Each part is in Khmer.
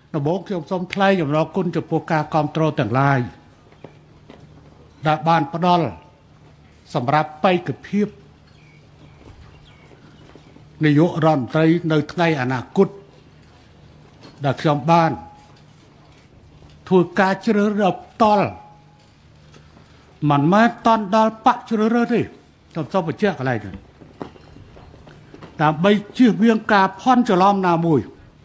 ระบบខ្ញុំសូមថ្លែងអំណរគុណចំពោះការគ្រប់គ្រងទាំងឡាយដែលបានផ្ដល់សម្រាប់បេក្ខភាពនាយករដ្ឋមន្ត្រីនៅថ្ងៃអនាគតដែលខ្ញុំបានធ្វើការជ្រើសរើសផ្ទាល់មិនមែនតន់ដល់បកជ្រើសរើសទេខ្ញុំសូមបញ្ជាក់កន្លែងនេះដើម្បីជៀសវាងការភ័ន្តច្រឡំណាមួយ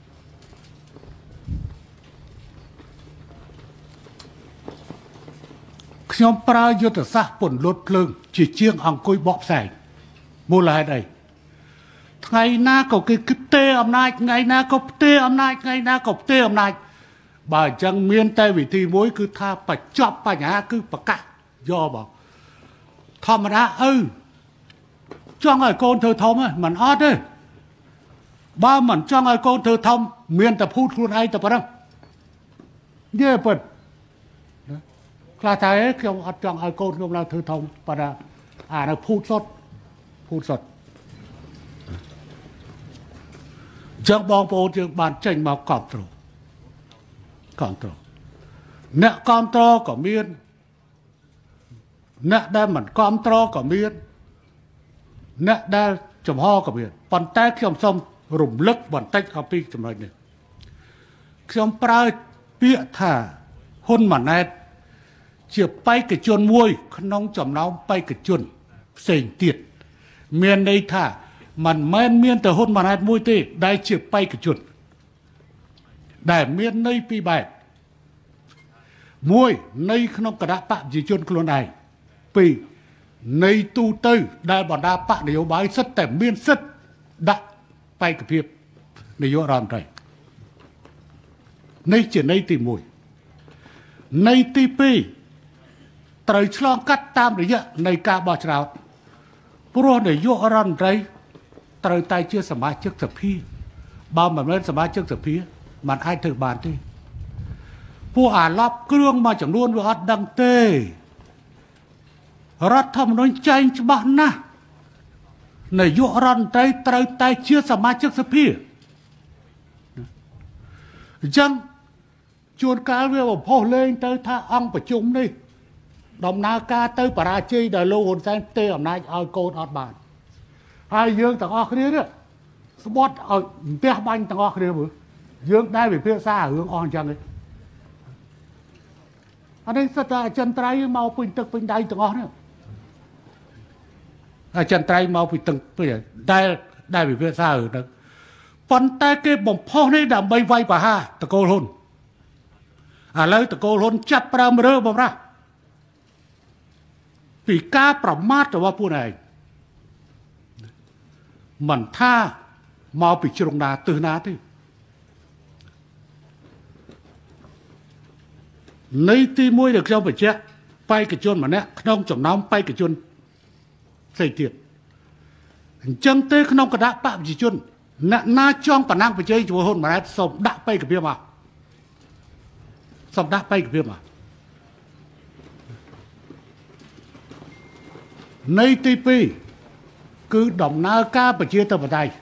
ខ្ញុំប្រើយុទ្ធសាស្ត្រពន្លត់ភ្លើងជាជាងអង្គុយបកផ្សែងមូលហេតុអីថ្ងៃណាក៏គេគិតទេអំណាចថ្ងៃណាក៏ផ្ទេអំណាចថ្ងៃណាក៏ផ្ទេអំណាចបើអញ្ចឹងមានតែវិធីមួយគឺថាបញ្ចប់បញ្ហាគឺប្រកាសយកបងធម្មតាចង់ឲ្យកូនធ្វើធំមិនអត់ទេបើមិនចង់ឲ្យកូនធ្វើធំមានតែភូតខ្លួនឯងតែប៉ុណ្ណឹងនិយាយពិតខ្លះតែខ្ញុំអត់ចង់ឲ្យកូនខ្ញុំឡើងធ្វើធំប៉ុន្តែអានៅភូតសុតចឹងបងប្អូនយើងបានចេញមកគ្រប់គ្រងអ្នកគ្រប់គ្រងក៏មានអ្នកដែលមិនគ្រប់គ្រងក៏មានអ្នកដែលចំហក៏មានប៉ុន្តែខ្ញុំសូមរំលឹកបន្តិចអំពីចំណុចនេះខ្ញុំប្រើពាក្យថាហ៊ុនម៉ាណែតជាបេក្ខជនមួយក្នុងចំណោមបេក្ខជនផ្សេងទៀតមានន័យថាមិនមែនមានតែហ៊ុនម៉ាណែតមួយទេដែលជាបេក្ខជនដែលមានន័យពីរបែបមួយនៃក្នុងគណៈបកប្រជាជនខ្លួនឯងពីរនៃទូទៅដែលបណ្ដាបកនយោបាយសិតតែមានសិទ្ធិដាក់បេក្ខភាពនាយករដ្ឋមន្ត្រីនេះជាន័យទី1ន័យទី2ត្រូវឆ្លងកាត់តាមរយៈនៃការបោះឆ្នោតព្រោះនាយករដ្ឋមន្ត្រីត្រូវតែជាសមាជិកសភាបើមិនមែនសមាជិកសភាมันអាចធ្វើបានទេពួកអាឡប់គ្រឿងមួយចំនួនវាអត់ដឹងទេរដ្ឋធម្មនុញ្ញចែងច្បាស់ណាស់នាយករដ្ឋមន្ត្រីត្រូវតែជាសមាជិកសភាអញ្ចឹងជួនកាលវាបំផុសលេងទៅថាអង្គប្រជុំនេះដំណើរការទៅបរាជ័យដោយលោកហ៊ុនសែនទេអំណាចឲ្យកូនអត់បានហើយយើងទាំងអស់គ្នានេះស្បត់ឲ្យផ្ទះបាញ់ទាំងអស់គ្នាមើលយើងដែលវិភាសារឿងអស់អញ្ចឹងឯងអានេះសិតតែអចិន្ត្រៃយ៍មកពេញទឹកពេញដៃទាំងអស់នេះអចិន្ត្រៃយ៍មកពីទឹកពេញដែលវិភាសារឿងហ្នឹងប៉ុន្តែគេបំផុសនេះដើម្បីវាយប្រហារតកូលហ៊ុនឥឡូវតកូលហ៊ុនចាប់ប្រើមរើបំរាស់ពីការប្រមាថរបស់ពួកឯងមិនថាមកពីជ្រុងណាទិសណាទេនៃទី1ដែលខ្ញុំបញ្ជាក់បេក្ខជនម្នាក់ក្នុងចំណោមបេក្ខជនផ្សេងទៀតអញ្ចឹងទេក្នុងគណៈបកប្រជាជនអ្នកណាចង់ប្រណាំងប្រជែងជាមួយហ៊ុនម៉ាណែតសូមដាក់បេក្ខភាពមកសូមដាក់បេក្ខភាពមកនៃទី2គឺដំណើរការប្រជាធិបតេយ្យ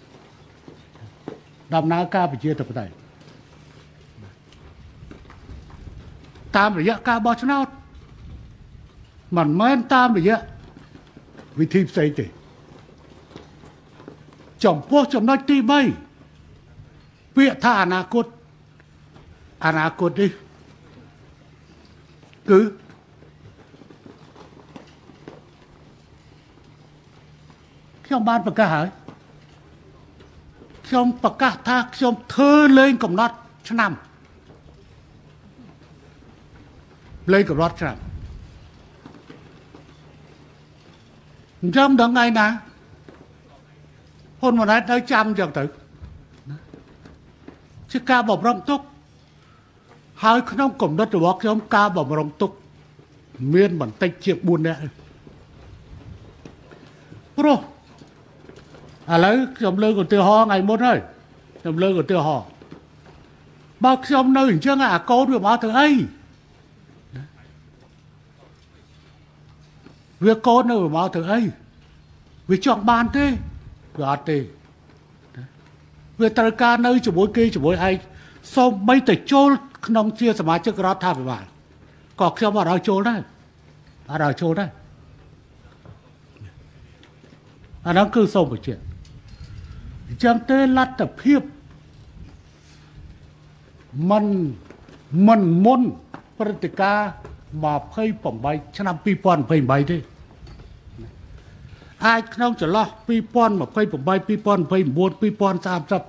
តាមរយៈការបោះឆ្នោតមិនមែនតាមរយៈវិធីផ្សេងទេចំពោះចំណុចទី3ពាក្យថាអនាគតនេះគឺខ្ញុំបានប្រកាសហើយខ្ញុំប្រកាសថាខ្ញុំធ្វើលេងកំណត់ឆ្នាំលេងកំណត់ឆ្នាំអញ្ចឹងដល់ថ្ងៃណាហ៊ុនម៉ាណែតនៅចាំអញ្ចឹងទៅជាការបំរុងទុកហើយក្នុងកំណត់របស់ខ្ញុំការបំរុងទុកមានបន្តិចជាង4នាក់ព្រោះឥឡូវខ្ញុំលើកឧទាហរណ៍ថ្ងៃមុនហើយខ្ញុំលើកឧទាហរណ៍បើខ្ញុំនៅអញ្ចឹងអាកូនវាមកធ្វើអីវាកូននៅមកធ្វើអីវាចង់បានទេវាអត់ទេវាត្រូវការនៅជាមួយគេជាមួយឯងសូមបីតែចូលក្នុងជាសមាជិករដ្ឋាភិបាលក៏ខ្ញុំអត់ឲ្យចូលដែរអត់ឲ្យចូលដែរអានោះគឺសូមបញ្ជាក់អញ្ចឹងទេលទ្ធភាពមិនមុនព្រឹត្តិការណ៍28ឆ្នាំ2028ទេអាចក្នុងចន្លោះ2028 2029 2030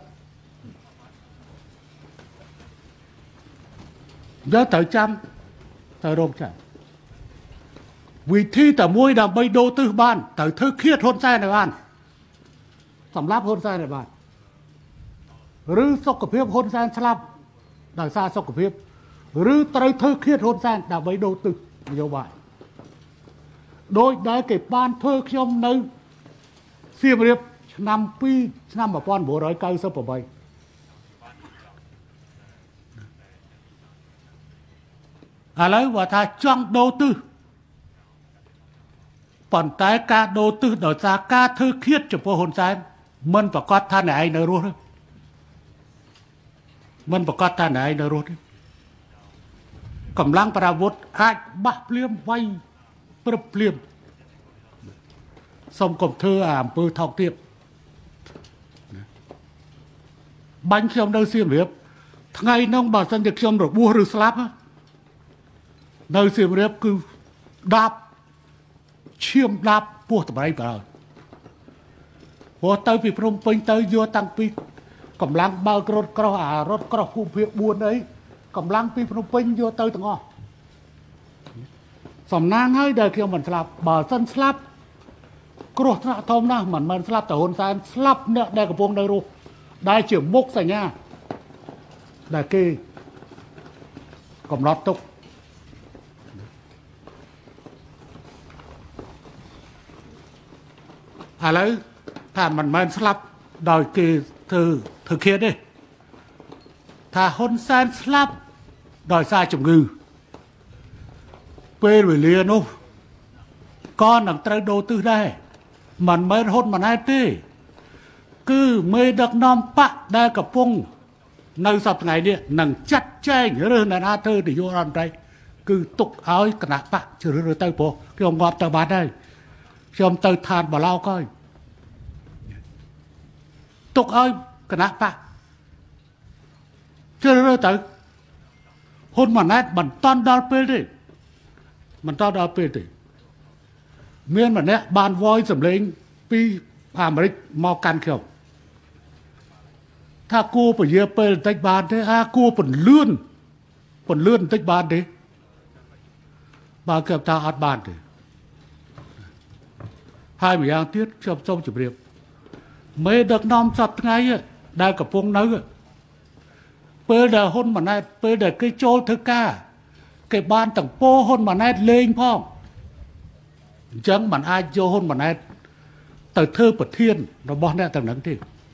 យកត្រូវចាំត្រូវរងចាំវិធីតែមួយដើម្បីដូរទិសបានត្រូវធ្វើឃាតហ៊ុនសែនឲ្យបានសម្រាប់ហ៊ុនសែនឲ្យបានឬសុខភាពហ៊ុនសែនស្លាប់ដោយសារសុខភាពឬត្រូវធ្វើឃាតហ៊ុនសែនដើម្បីដូរទិសនយោបាយដោយដែលគេបានធ្វើខ្ញុំនៅសៀមរាបឆ្នាំ1998ឥឡូវបើថាចង់ដូរទិសប៉ុន្តែការដូរទិសដោយសារការធ្វើឃាតចំពោះហ៊ុនសែនមិនប្រកាសថាអ្នកឯងនៅរស់ទេមិនប្រកាសថាអ្នកឯងនៅរស់ទេកម្លាំងប្រវត្តិអាចបះភ្លាមវាយព្រឹបភ្លាមសូមកុំធ្វើអំពើថោកទាបបាញ់ខ្ញុំនៅសៀមរាបថ្ងៃនោះបើសិនជាខ្ញុំរបួសឬស្លាប់នៅសៀមរាបគឺដាប់ឈាមដាប់ពោះតម្រៃបើព្រោះទៅពីភ្នំពេញទៅយកតាំងពីកម្លាំងបើករថក្រោះរថក្រោះភូមិភាគ4អីកម្លាំងពីភ្នំពេញយកទៅទាំងអស់សំណាងហើយដែលខ្ញុំមិនស្លាប់បើសិនស្លាប់គ្រោះថ្នាក់ធំណាស់មិនមែនស្លាប់តែហ៊ុនសែនស្លាប់អ្នកដែលកំពុងនៅរស់ដែលជាមុខសញ្ញាដែលគេកំណត់ទុកឥឡូវថាមិនមែនស្លាប់ដោយគេធ្វើឃាតទេថាហ៊ុនសែនស្លាប់ដោយសារជំងឺពេលវេលានោះក៏នឹងត្រូវដូរទិសដែរមិនមែនហ៊ុនម៉ាណែតទេគឺមេដឹកនាំបកដែលកំពុងនៅសប្តាហ៍ថ្ងៃនេះនឹងចាត់ចែងឬអ្នកណាធ្វើនយោបាយរដ្ឋមន្ត្រីគឺទុកឲ្យគណៈបកជ្រើសរើសទៅព្រោះខ្ញុំងាប់ទៅបាត់ហើយខ្ញុំទៅឋានបឡោកហើយទុកឲ្យគណៈបកជ្រើសរើសទៅហ៊ុនម៉ាណែតមិនតាន់ដល់ពេលទេមិនតាន់ដល់ពេលទេមានម្នាក់បានវយសម្លេងពីអាមេរិកមកកាន់ខ្ញុំថាគួរពជាពេលបន្តិចបានទេគួរពន្លឿនបន្តិចបានទេបើគេថាអត់បានទេហើយម្យ៉ាងទៀតខ្ញុំសូមជម្រាបមេដឹកនាំសប្តាហ៍ថ្ងៃដែលកំពុងនៅពេលដែលហ៊ុនម៉ាណែតពេលដែលគេចូលធ្វើការគេបានទាំងពោហ៊ុនម៉ាណែតលេងផងអញ្ចឹងมันអាចយកហ៊ុនម៉ាណែតទៅធ្វើប្រធានរបស់អ្នកទាំងហ្នឹងទេ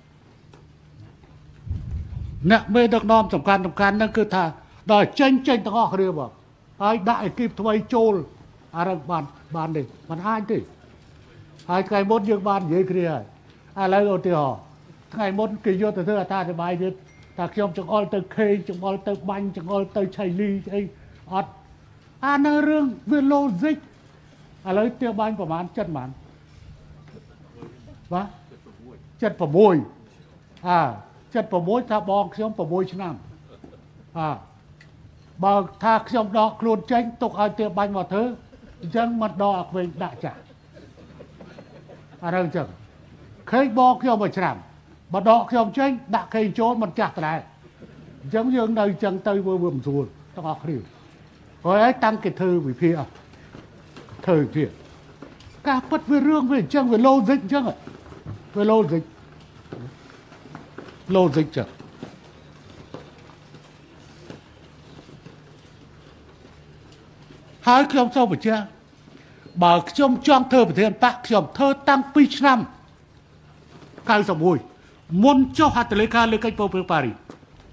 អ្នកមេដឹកនាំសំខាន់ហ្នឹងគឺថាដល់ចេញទាំងអស់គ្នាបងហើយដាក់អេគីបថ្មីចូលអារឹងបានទេมันអាចទេហើយថ្ងៃមុនយើងបាននិយាយគ្នាហើយឥឡូវឧទាហរណ៍ថ្ងៃមុនគេយកទៅធ្វើអត្ថាធិប្បាយទៀតថាខ្ញុំចង្អុលទៅខេចង្អុលទៅបាញ់ចង្អុលទៅឆៃលីអីអត់អានៅរឿងវាឡូហ្សិកឥឡូវទៀបបាញ់ប្រហែលចិត្តប៉ុន្មានបាទ76 76ថាបងខ្ញុំ6ឆ្នាំបើថាខ្ញុំដកខ្លួនចេញទុកឲ្យទៀបបាញ់មកធ្វើអញ្ចឹងមិនដកឲ្យវិញដាក់ចាស់អារឿងអញ្ចឹងខេបងខ្ញុំមួយឆ្នាំបើដកខ្ញុំចេញដាក់ខេចូលមិនចាស់ដែរអញ្ចឹងយើងនៅអញ្ចឹងទៅវាមិនស្រួលទាំងអស់គ្នាហើយតាំងគេធ្វើវិភាគធ្វើវិភាគការពិតវារឿងវាអញ្ចឹងវាឡូហ្សិកអញ្ចឹងវាឡូហ្សិកចឹងហើយខ្ញុំសូមបញ្ជាក់បើខ្ញុំចង់ធ្វើប្រធានបកខ្ញុំធ្វើតាំងពីឆ្នាំ91មុនចុះហត្ថលេខាលើកិច្ចព្រមព្រៀងប៉ារីស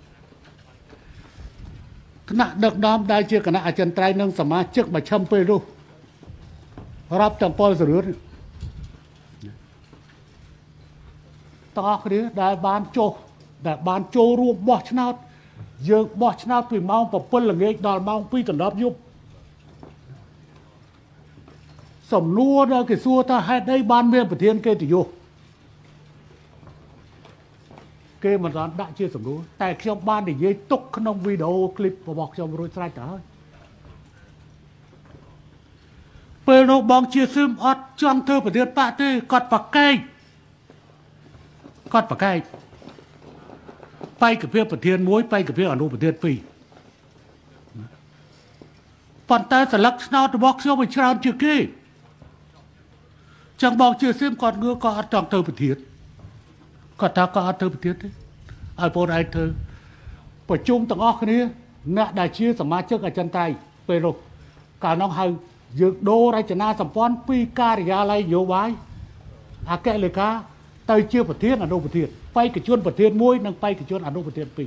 គណៈដឹកនាំដែលជាគណៈអចិន្ត្រៃយ៍និងសមាជិកមជ្ឈិមពេលនោះរាប់ទាំងពលសរឿនតោះគ្នាដែលបានចូលរួមបោះឆ្នោតយើងបោះឆ្នោតពីម៉ោង7ល្ងាចដល់ម៉ោង2កន្លប់យប់សំណួរដល់គេសួរថាហេតុអីបានមានប្រធានកិត្តិយសគេមិនបានដាក់ជាសំណួរតែខ្ញុំបាននិយាយទុកក្នុងវីដេអូឃ្លីបរបស់ខ្ញុំរួចស្រេចទៅហើយពេលនោះបងជាស៊ឹមអត់ចង់ធ្វើប្រធានបកទេគាត់ប្រកែកបែកភាពប្រធាន1បែកភាពអនុប្រធាន2ប៉ុន្តែស្លឹកឆ្នោតរបស់ខ្ញុំវាច្រើនជាងគេចឹងបងជាស៊ឹមគាត់ងឿក៏អត់ចង់ធ្វើប្រធានគាត់ថាក៏អត់ធ្វើប្រធានទេឲ្យបងឯងធ្វើប្រជុំទាំងអស់គ្នាអ្នកដែលជាសមាជិកអចិន្ត្រៃយ៍ពេលនោះកាលនោះហៅយើងដូររចនាសម្ព័ន្ធពីការិយាល័យនយោបាយអគ្គលេខាទៅជាប្រធានអនុប្រធានបេក្ខជនប្រធាន1និងបេក្ខជនអនុប្រធាន2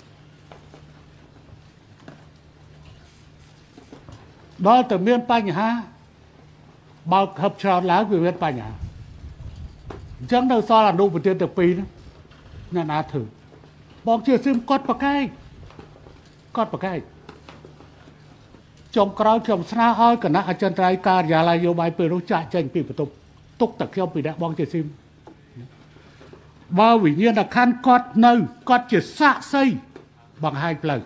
ដល់តែមានបញ្ហាបើកហឹបច្រើនឡើងវាមានបញ្ហាអញ្ចឹងនៅសល់អនុប្រធានទាំង2ហ្នឹងអ្នកណាធ្វើបងជាស៊ឹមគាត់ប្រកែកចុងក្រោយខ្ញុំស្នើឲ្យគណៈអចិន្ត្រៃយ៍ការិយាល័យនយោបាយពេលនោះចាក់ចេញពីបន្ទប់ទុកតែខ្ញុំពីអ្នកបងជាស៊ឹមបើវិញ្ញាណក្ខន្ធគាត់ជាសាក្សីបង្ហាញផ្លូវ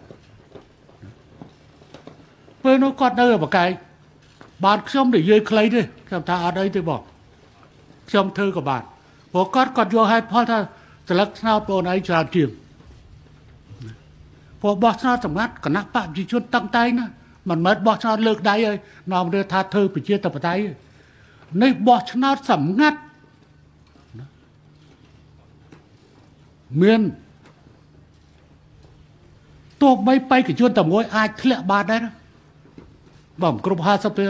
ពេលនោះគាត់នៅប្រកែកបានខ្ញុំនិយាយខ្លីទេខ្ញុំថាអត់អីទេបងខ្ញុំធ្វើក៏បានព្រោះគាត់យកហេតុផលថាស្លឹកឆ្នោតបងឯងច្រើនជាងព្រោះបោះឆ្នោតសម្ងាត់គណៈបព្វជិជនតាំងតែងណាមិនមែនបោះឆ្នោតលើកដៃហើយនាំរឿងថាធ្វើប្រជាធិបតេយ្យនេះបោះឆ្នោតសម្ងាត់មានទោះបីបេក្ខជនតែមួយអាចធ្លាក់បានដែរបើមិនគ្រប់50%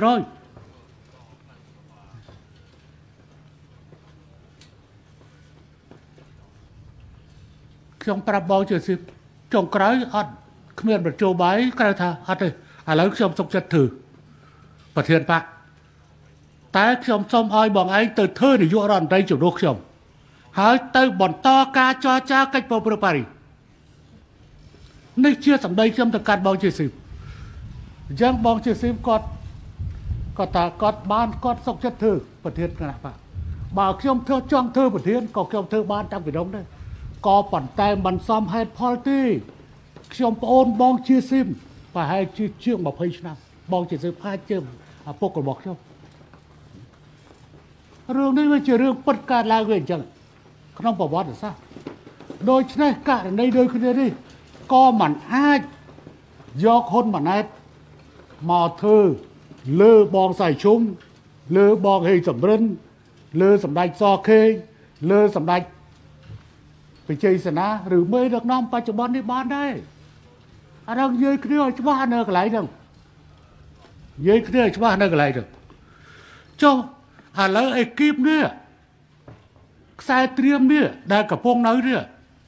ខ្ញុំប្រាប់បងជាស៊ីចុងក្រោយអត់គ្មានប្រជោបាយក្រៅថាអត់ទេឥឡូវខ្ញុំសុខចិត្តធ្វើប្រធានបកតែខ្ញុំសូមឲ្យបងឯងទៅធ្វើនាយករដ្ឋមន្ត្រីជំនួសខ្ញុំហើយទៅបន្តការចរចាកិច្ចប្រឹក្សាប៉ារីសនេះជាសម្ដីខ្ញុំទៅកាត់បងជាស៊ីអញ្ចឹងបងជាស៊ីគាត់ថាគាត់បានគាត់សុខចិត្តធ្វើប្រធានគណៈបកបើខ្ញុំចង់ធ្វើប្រធានក៏ខ្ញុំធ្វើបានតាំងពីនោះដែរក៏ប៉ុន្តែមិនសមហេតុផលទេខ្ញុំប្អូនបងជាស៊ីមប្រហែលជាង20ឆ្នាំបងជាស៊ីមអាចជាឪពុករបស់ខ្ញុំរឿងនេះវាជារឿងពិតកើតឡើងវិញអញ្ចឹងក្នុងប្រវត្តិសាស្ត្រដូច្នេះករណីដូចគ្នានេះក៏មិនអាចយកហ៊ុនម៉ាណែតមកធ្វើលើបងសៃឈុំលើបងហេងសំរិនលើសម្ដេចសខេងលើសម្ដេចវិជ័យសេនាឬមេដឹកនាំបច្ចុប្បន្ននេះបានដែរអានោះនិយាយគ្នាឲ្យច្បាស់នៅកន្លែងហ្នឹងនិយាយគ្នាឲ្យច្បាស់នៅកន្លែងហ្នឹងចុះឥឡូវអេគីបនេះខ្សែត្រៀមនេះដែលកំពុងនៅនេះ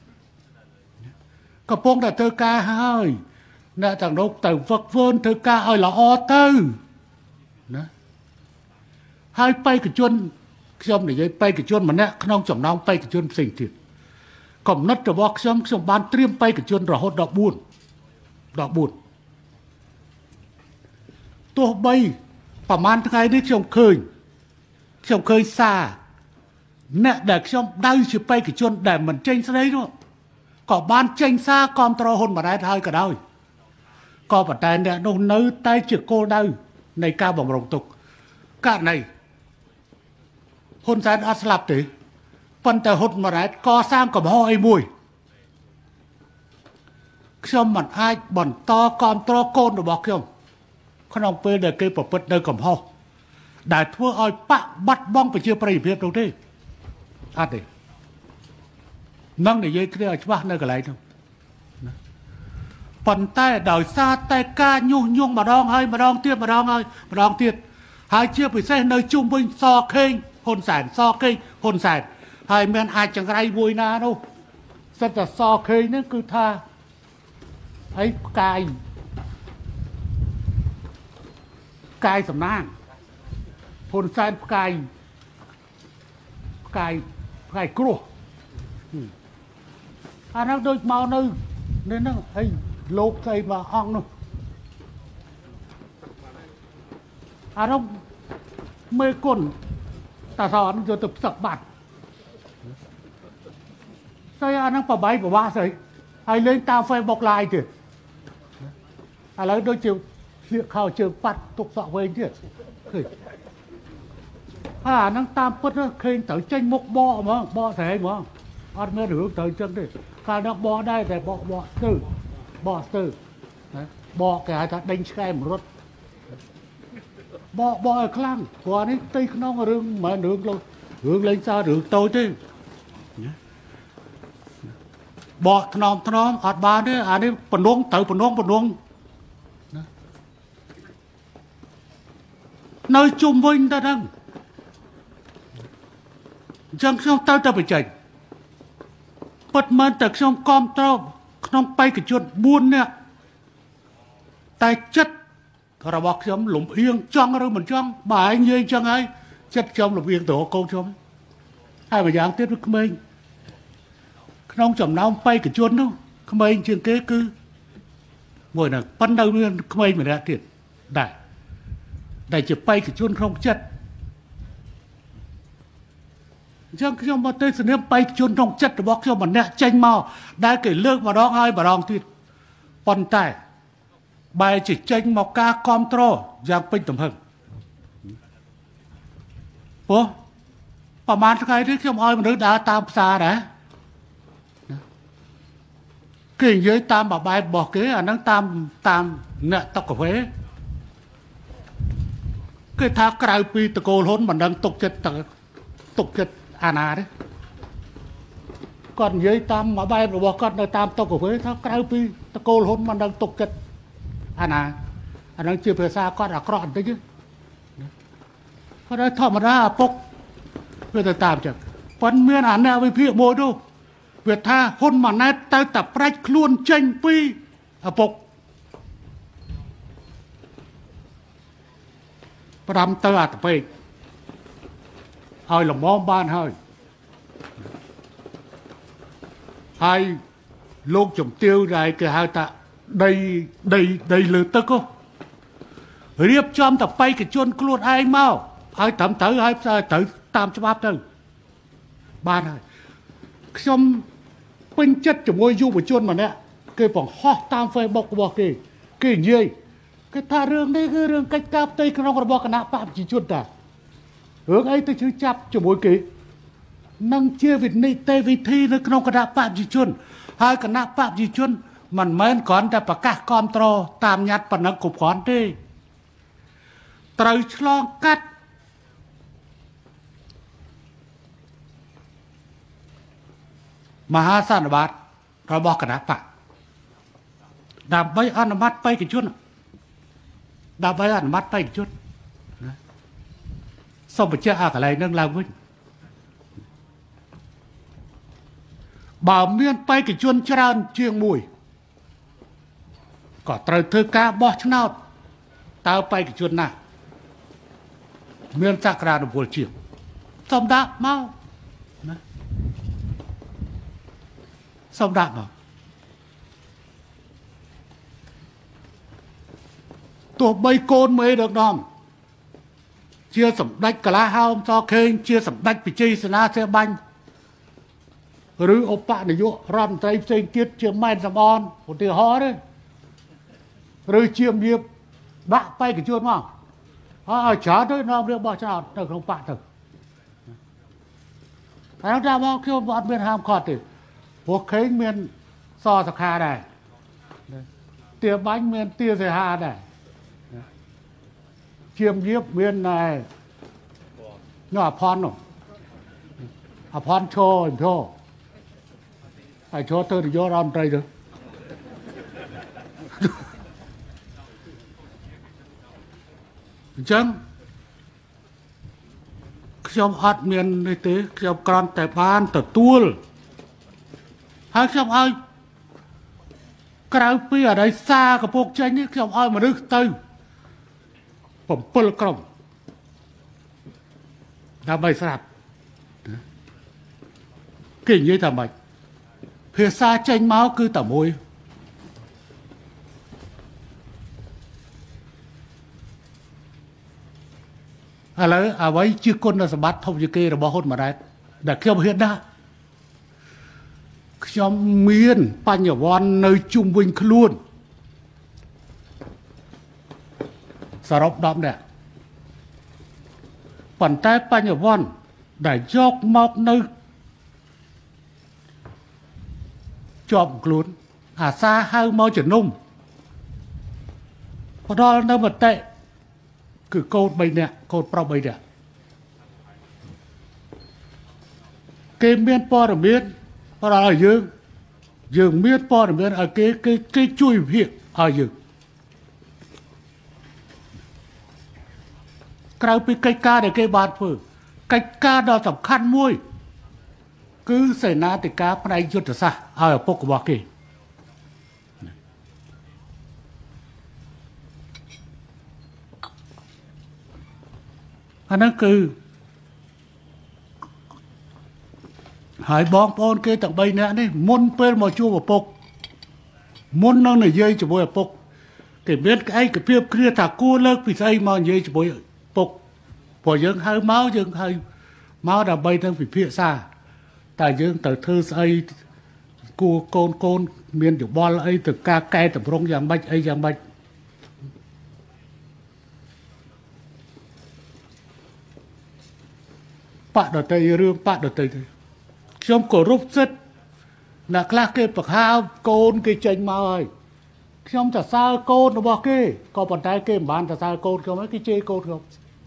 កំពុងតែធ្វើការហើយអ្នកទាំងនោះទៅវឹកវើធ្វើការឲ្យល្អទៅណាហើយបេក្ខជនខ្ញុំនិយាយបេក្ខជនម្នាក់ក្នុងចំណោមបេក្ខជនផ្សេងទៀតកំណត់របស់ខ្ញុំបានត្រៀមបេក្ខជនរហូតដល់4ទោះបីប្រហែលថ្ងៃនេះខ្ញុំឃើញសារអ្នកដែលខ្ញុំដៅជាបេក្ខជនដែលមិនចេញស្ដីនោះក៏បានចេញសារគាំទ្រហ៊ុនម៉ាណែតហើយក៏ដោយក៏ប៉ុន្តែអ្នកនោះនៅតែជាគោលដៅនៃការបំរុងទុកករណីហ៊ុនសែនអត់ស្លាប់ទេប៉ុន្តែហ៊ុនម៉ាណែតកសាងកំហុសអីមួយខ្ញុំមិនអាចបន្តគាំទ្រកូនរបស់ខ្ញុំក្នុងពេលដែលគេប្រព្រឹត្តនៅកំហុសដែលធ្វើឲ្យបាត់បង់ប្រជាប្រិយភាពនោះទេអត់ទេនឹងនិយាយគ្នាឲ្យច្បាស់នៅកន្លែងនោះប៉ុន្តែដោយសារតែការញុះញង់ម្ដងហើយម្ដងទៀតហើយជាពិសេសនៅជុំវិញសខេងហ៊ុនសែនហើយមានអាចចង្រៃមួយណានោះសិតតែសខេងហ្នឹងគឺថាហើយផ្កាយសំណាងហ៊ុនសែនផ្កាយគ្រោះអានោះដូចមកនៅនេះហ្នឹងហើយលោកស្អីមកអង្គនោះអានោះមេគុណតាសនយកទៅផ្សឹកបាត់ស្អីអាហ្នឹងប្របាយប្រវាស្អីហើយលេងតាម Facebook Live ទៀតឥឡូវដូចជាស្លៀកខោជើងប៉ាត់ទុកសក់វែងទៀតឃើញអាហ្នឹងតាមពិតឃើញទៅចេញមុខបកហ្មងបកស្រែហ្មងអត់មានរឿងទៅអញ្ចឹងទេកាលនោះបកដែរតែបកស្ទើបកស្ទើណាបកគេហៅថាដេញឆ្កែមរត់បកឲ្យខ្លាំងព្រោះនេះទីក្នុងរឿងមិនមែនរឿងលេងសើរឿងតូចទេបកថ្នមអត់បានទេអានេះបំណងទៅបំណងណានៅជុំវិញតែហ្នឹងអញ្ចឹងខ្ញុំទៅតែបញ្ចេញពិតមែនតែខ្ញុំគ្រប់គ្រងក្នុងបេក្ខជន4នាក់តែចិត្តរបស់ខ្ញុំលំអៀងចង់ឬមិនចង់បើឯងនិយាយអញ្ចឹងហើយចិត្តខ្ញុំលំអៀងទៅកូនខ្ញុំហើយម្យ៉ាងទៀតវាក្មេងក្នុងចំណោមបេក្ខជននោះក្មេងជាងគេគឺមួយហ្នឹងប៉ុន្តែមានក្មេងម្នាក់ទៀតដែលជាបេក្ខជនក្នុងចិត្តអញ្ចឹងខ្ញុំមកទេសនាបេក្ខជនក្នុងចិត្តរបស់ខ្ញុំម្នាក់ចេញមកដែលគេលើកម្ដងហើយម្ដងទៀតប៉ុន្តែបែរជាចេញមកការគ្រប់គ្រងយ៉ាងពេញទំហឹងព្រោះប្រហែលថ្ងៃនេះខ្ញុំឲ្យមនុស្សដើរតាមផ្សារដែរគេនិយាយតាមបបែបរបស់គេអាហ្នឹងតាមអ្នកតុកកាហ្វេគេថាក្រៅពីតកូលហ៊ុនមិនដឹងទុកចិត្តអាណាទេគាត់និយាយតាមបបែបរបស់គាត់នៅតាមតុកកាហ្វេថាក្រៅពីតកូលហ៊ុនមិនដឹងទុកចិត្តអាណាអាហ្នឹងជាភាសាគាត់អាក្រក់បន្តិចគាត់ធម្មតាឪពុកវាទៅតាមចឹងប៉ុន្តែមានអាអ្នកវិភាគមួយនោះវាថាហ៊ុនម៉ាណែតទៅតែប្រាច់ខ្លួនចេញពីឪពុកប្រាំទៅអាតពេកឲ្យលំមបានហើយលោកជំទាវដែលគេហៅថាដីលើទឹករៀបចំតបេក្ខជនខ្លួនឯងមកឲ្យត្រឹមត្រូវឲ្យត្រូវតាមច្បាប់ទៅបានហើយខ្ញុំពេញចិត្តជាមួយយុវជនម្នាក់គេបង្ហោះតាម Facebook របស់គេនិយាយគេថារឿងនេះគឺរឿងកិច្ចការផ្ទៃក្នុងរបស់គណៈបកប្រជាជនតារឿងអីទៅជឿចាប់ជាមួយគេនឹងជាវិធីនៅក្នុងគណៈបកប្រជាជនហើយគណៈបកប្រជាជនមិនមែនគ្រាន់តែប្រកាសគ្រប់គ្រងតាមញត្តិប៉ុណ្ណឹងគ្រប់គ្រាន់ទេត្រូវឆ្លងកាត់មហាសន្និបាតរបស់គណៈបកដើម្បីអនុម័តបេក្ខជនណាសូមបញ្ជាក់កន្លែងនឹងឡើងវិញបើមានបេក្ខជនច្រើនជាងមួយក៏ត្រូវធ្វើការបោះឆ្នោតតើបេក្ខជនណាមានសក្តានុពលជាងសូមដាក់មកណាសូមដាក់មកទោះបីកូនមេដឹកនាំជាសម្ដេចកលាហោមសខេងជាសម្ដេចពិជ័យសេនាសេបាញ់ឬឧបនាយករដ្ឋមន្ត្រីផ្សេងទៀតជាម៉ែនសំអនឧទាហរណ៍ទេឬជាមៀបដាក់បេក្ខជនមកឲ្យច្រើនទៅនាំរឿងបោះឆ្នោតនៅក្នុងបកទៅហើយតាមមកខ្ញុំអត់មានហាមឃាត់ទេពួកខេងមានសសខាដែរទាបាញ់មានទាសេហាដែរជាមៀបមានអភ័ណ្ឌនោះអភ័ណ្ឌឈរហើយឈរទៅនយោបាយរដ្ឋមន្ត្រីទៅអញ្ចឹងខ្ញុំអត់មាននេះទេខ្ញុំគ្រាន់តែបានទទួលហើយខ្ញុំឲ្យក្រៅពីអរិយសារកំពុកចេញនេះខ្ញុំឲ្យមនុស្សទៅ7ក្រុមដើម្បីស្រាប់គេនិយាយថាម៉េចភាសាចេញមកគឺតែមួយឥឡូវអ្វីជាគុណសម្បត្តិធំជាងគេរបស់ហ៊ុនម៉ាណែតដែលខ្ញុំហ៊ានណាខ្ញុំមានបញ្ញវន្តនៅជុំវិញខ្លួនសរុប10នាក់ប៉ុន្តែបញ្ញវន្តដែលយកមកនៅជាប់ខ្លួនអាសាហៅមកជំនុំផ្ដល់នៅមតិគឺកូន3នាក់កូនប្រុស3នាក់គេមានព័ត៌មានផ្ដល់ឲ្យយើងមានព័ត៌មានឲ្យគេជួយវិភាគឲ្យយើងក្រៅពីកិច្ចការដែលគេបានធ្វើកិច្ចការដ៏សំខាន់មួយគឺសេនាធិការផ្នែកយុទ្ធសាស្ត្រឲ្យឪពុករបស់គេអានោះគឺហើយបងប្អូនគេទាំង3នាក់នេះមុនពេលមកជួបឪពុកមុននឹងនិយាយជាមួយឪពុកគេមានឯកភាពគ្នាថាគួរលើកពីស្អីមកនិយាយជាមួយឪពុកព្រោះយើងហៅមកដើម្បីនឹងពិភាក្សាតែយើងត្រូវធ្វើស្អីគួរកូនមានយោបល់អីទៅការកែតម្រង់យ៉ាងម៉េចអីយ៉ាងម៉េចបដតីរឿងបដតីទៅខ្ញុំគោរពសិទ្ធិអ្នកខ្លះគេបង្ហើបកូនគេចេញមកហើយខ្ញុំសរសើរកូនរបស់គេក៏ប៉ុន្តែគេមិនបានសរសើរកូនខ្ញុំហើយគេជេរកូនខ្ញុំ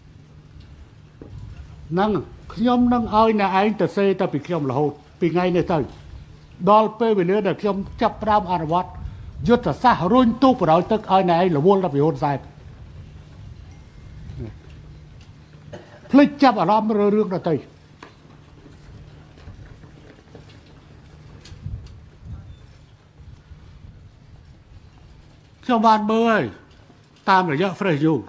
ហ្នឹងខ្ញុំនឹងឲ្យអ្នកឯងទៅសេទៅពីខ្ញុំរហូតពីថ្ងៃនេះទៅដល់ពេលវេលាដែលខ្ញុំចាប់ផ្ដើមអនុវត្តយុទ្ធសាស្ត្ររុញទូកបរោយទឹកឲ្យអ្នកឯងរវល់ដល់ពីហ៊ុនសែនភ្លេចចាប់អារម្មណ៍រឿងដទៃខ្ញុំបានមើលហើយតាមរយៈ Fresh You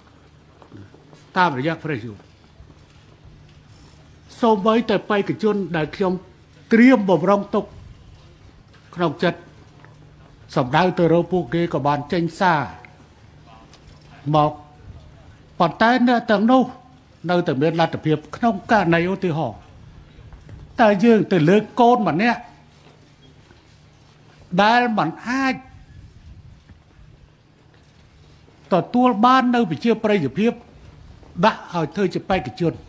សូម្បីតែបេក្ខជនដែលខ្ញុំត្រៀមបំរុងទុកក្នុងចិត្តសម្ដៅទៅរកពួកគេក៏បានចេញសារមកប៉ុន្តែអ្នកទាំងនោះនៅតែមានលទ្ធភាពក្នុងករណីឧទាហរណ៍តែយើងទៅលើកកូនម្នាក់ដែលមិនអាចទទួលបាននៅវិជាប្រយោជន៍ដាក់ឲ្យធ្វើជាបេក្ខជន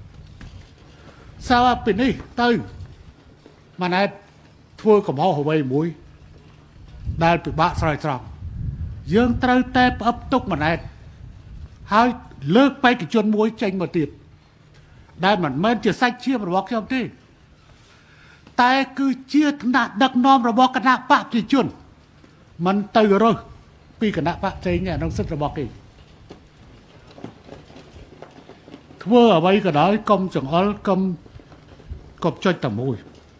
សារពីនេះទៅម៉ាណែតធ្វើកំហុសអ្វីមួយដែលពិបាកស្រោចស្រង់យើងត្រូវតែផ្អឹបទុកម៉ាណែតហើយលើកបេក្ខជនមួយចេញមកទៀតដែលមិនមែនជាសាច់ឈាមរបស់ខ្ញុំទេតែគឺជាឋានៈដឹកនាំរបស់គណៈបកប្រជាជនមិនទៅរើសពីគណៈបកផ្សេងនេះក្នុងសិទ្ធិរបស់គេធ្វើអ្វីក៏ដោយកុំចង្អុលកុំចុចតែមួយ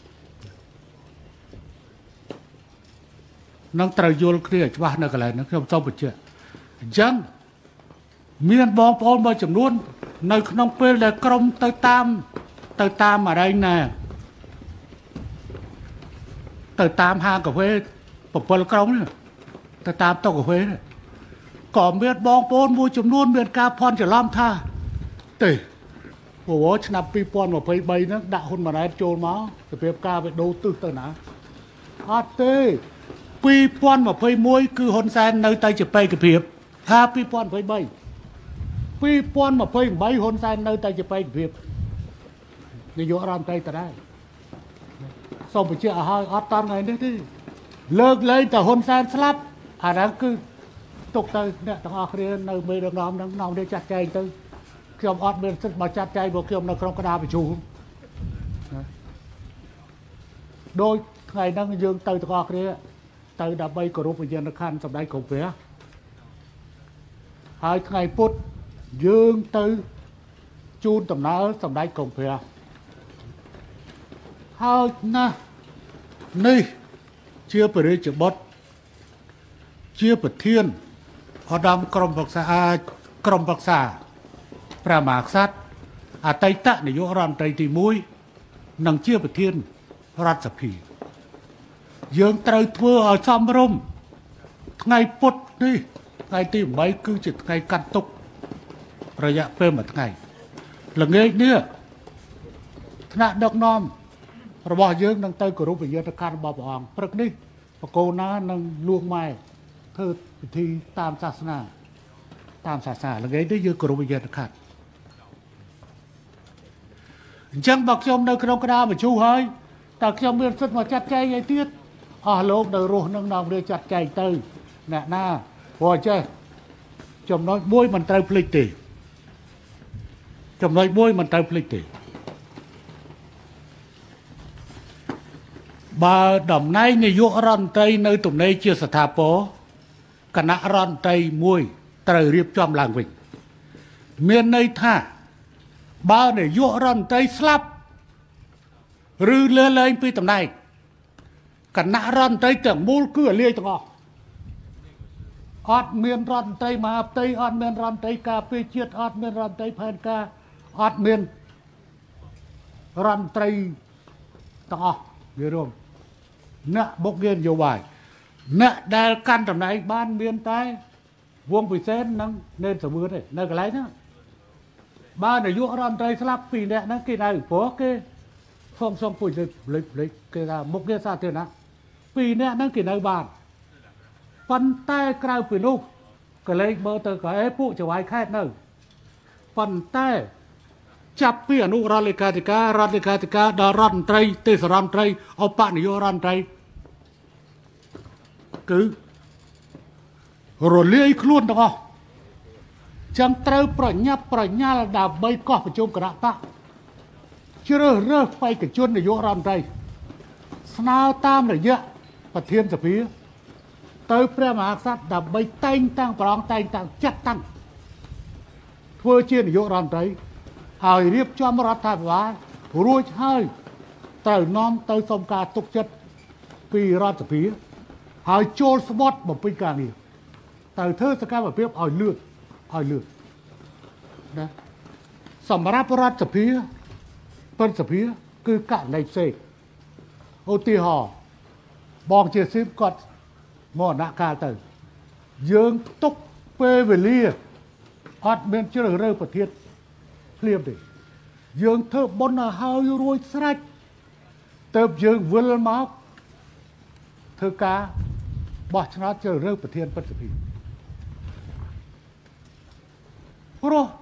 នឹងត្រូវយល់គ្នាឲ្យច្បាស់នៅកន្លែងហ្នឹងខ្ញុំសូមបញ្ជាក់អញ្ចឹងមានបងប្អូនមួយចំនួននៅក្នុងពេលដែលក្រុមទៅតាមអរ៉ៃណាទៅតាមហាងកាហ្វេ7ក្រុមនេះទៅតាមតុកាហ្វេនេះក៏មានបងប្អូនមួយចំនួនមានការភ័ន្តច្រឡំថាទេព្រោះឆ្នាំ2023ហ្នឹងដាក់ហ៊ុនម៉ាណែតចូលមកសភាពការវាដូរទិសទៅណាអត់ទេ2021គឺហ៊ុនសែននៅតែជាបេក្ខភាពថា2023 ហ៊ុនសែននៅតែជាបេក្ខភាពនាយករដ្ឋមន្ត្រីតដែរសូមបញ្ជាក់ឲ្យហើយអត់តាន់ថ្ងៃនេះទេលើកលែងតែហ៊ុនសែនស្លាប់អាហ្នឹងគឺទុកទៅអ្នកទាំងអស់គ្នានៅមេដឹកនាំហ្នឹងនាំគ្នាចាត់ចែងទៅខ្ញុំអត់មានសិទ្ធិមកចាត់ចែងរបស់ខ្ញុំនៅក្នុងគណៈប្រជុំដោយថ្ងៃហ្នឹងយើងទៅទាំងអស់គ្នាទៅដើម្បីគោរពវិញ្ញាណក្ខន្ធសម្ដេចគ្រប់ព្រះហើយថ្ងៃពុធយើងទៅជូនដំណើរសម្ដេចគ្រប់ព្រះហើយណានេះជាបរិយាបុត្រជាប្រធានឧត្តមក្រុមប្រឹក្សាព្រះមហាក្សត្រអតីតនាយករដ្ឋមន្ត្រីទី1និងជាប្រធានរដ្ឋសភាយើងត្រូវធ្វើឲ្យសមរម្យថ្ងៃពុធនេះថ្ងៃទី8គឺជាថ្ងៃកាត់ទុករយៈពេល1ថ្ងៃ là nghe nữa thằng độc nom rồi bỏ dương đang tới của rùa bây giờ ta can bỏ bỏ bật đi và cô nó đang luông mai thơ thì tam sa là nghe tới dương của rùa bây giờ ta can chẳng bọc trong nơi trong cái đá mà chú hơi ta trong miền rất mà chặt chay vậy tiết lúc đời ruột nâng nòng để chặt chay từ nè na rồi chơi chồng nói môi mình tay phịch tỉ chồng nói môi mình tay phịch tỉ bà đầm nay người dụ răn tây nơi tụm này chưa sát tháp bó cả nã răn tây môi trời riêng trong làng mình miền này thả bà này dụ răn tây slap rư lên lên pi tầm này cả nã răn tây tưởng mô cứ liê tầng ọt miền răn tây mà tây ọt miền răn tây cà phê chiết ọt miền răn tây phan ca ọt miền răn tây tầng nghe không nè bốc nghiên nhiều bài nè đài căn tầm này ban miền tây vuông bị sen nâng nên sớm mưa này nơi cái lấy nữa ba này dụ răn tây slap pi nè nó cái này phố cái phong song phủi lấy cái là một cái sao tiền á pi nè nó cái này bàn phần tay cào pi nu cái lấy bơ tờ cái phụ cho ai khác nữa phần tay chắp pi nu radikatika đã răn tây tê răn tây ông bạn này vô răn tây cứ rồi lấy luôn được không chẳng trâuประญาđã bay cọp vào trong cái ta chưa rơ bay cái chuôn này vô răn tây sao tam là dễ và thiên sập phía tớiព្រះមហាក្សត្រដើម្បីតែងតាំងប្រងតែងតាំងចាត់តាំងធ្វើជានាយករដ្ឋមន្ត្រីហើយរៀបចំរដ្ឋាភិបាលរួចហើយត្រូវនាំទៅសុំការទុកចិត្តពីរដ្ឋសភាហើយចូលស្បត់បំពេញការងារទៅធ្វើសកម្មភាពឲ្យលឿនណាសម្រាប់រដ្ឋសភាព្រឹទ្ធសភាគឺករណីផ្សេងឧទាហរណ៍បងជាស៊ីមគាត់មកដាក់ការទៅយើងទុកពេលវេលាអត់មានជ្រើសរើសប្រធានភ្លាមទេយើងធ្វើបុណ្យឲ្យហើយរួចស្រេចទៅយើងវិលមកធ្វើការបោះឆ្នោតជ្រើសរើសប្រធានព្រឹទ្ធសភាព្រោះ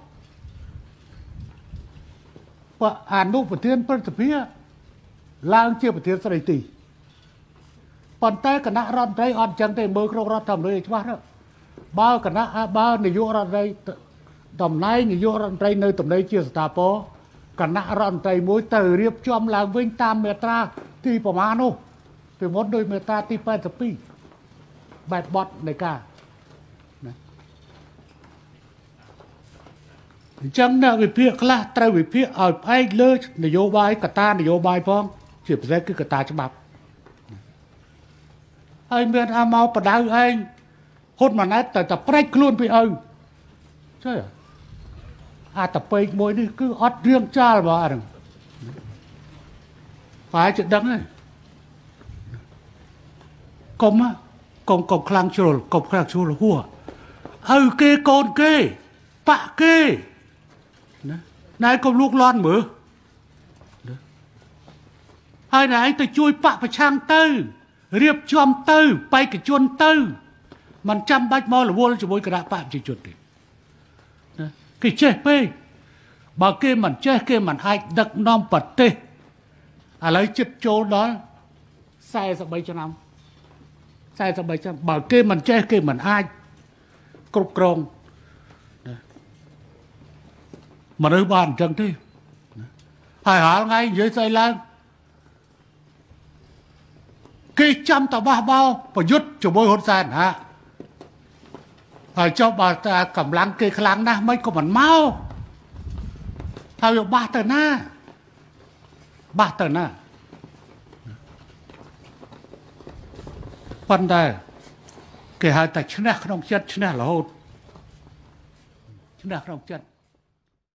អនុប្រធានព្រឹទ្ធសភាឡើងជាប្រធានស្ដីទីប៉ុន្តែគណៈរដ្ឋមន្ត្រីអត់ចឹងទេមើលក្នុងរដ្ឋធម្មនុញ្ញឲ្យច្បាស់ទៅបើនាយករដ្ឋមន្ត្រីតំណែងនាយករដ្ឋមន្ត្រីនៅតំណែងជាស្ថាពរគណៈរដ្ឋមន្ត្រីមួយទៅរៀបចំឡើងវិញតាមមាត្រាទីប្រមាណនោះពីមុនដោយមាត្រាទី82បែបបទនៃការណាអញ្ចឹងអ្នកវិភាគខ្លះត្រូវវិភាគឲ្យផ្អែកលើនយោបាយកត្តានយោបាយផងជាពិសេសគឺកត្តាច្បាប់ហើយមានអាមកបដៅឯងហ៊ុនម៉ាណែតតែប្រែកខ្លួនពីឪចុះអាតពេកមួយនេះគឺអត់រៀងចាល់បងអាហ្នឹងphải chuyệnដឹងហើយកុំខ្លាំងជ្រុលហួឪគេកូនគេបាក់គេណាណែកុំលូកលាន់មើលហើយណែឯងទៅជួយបាក់ប្រឆាំងទៅរៀបចំទៅបេក្ខជនទៅมันចាំបាច់មករវល់ជាមួយគណៈបកប្រជាជនទេណាគេចេះពេកបើគេមិនចេះគេមិនអាចដឹកនាំប្រទេសឥឡូវចិត្តចូលដល់43ឆ្នាំបើគេមិនចេះគេមិនអាចគ្រប់គ្រងមនុស្សបានអញ្ចឹងទេហើយរាល់ថ្ងៃនិយាយស្អីឡើងគេចាំតបះបោប្រយុទ្ធជាមួយហ៊ុនសែនហ่าហើយចុះបើតែកម្លាំងគេខ្លាំងណាស់មិនក៏មិនមកហើយបះទៅណាប៉ុន្តែគេហៅតែឈ្នះក្នុងចិត្តឈ្នះរហូតឈ្នះក្នុងចិត្ត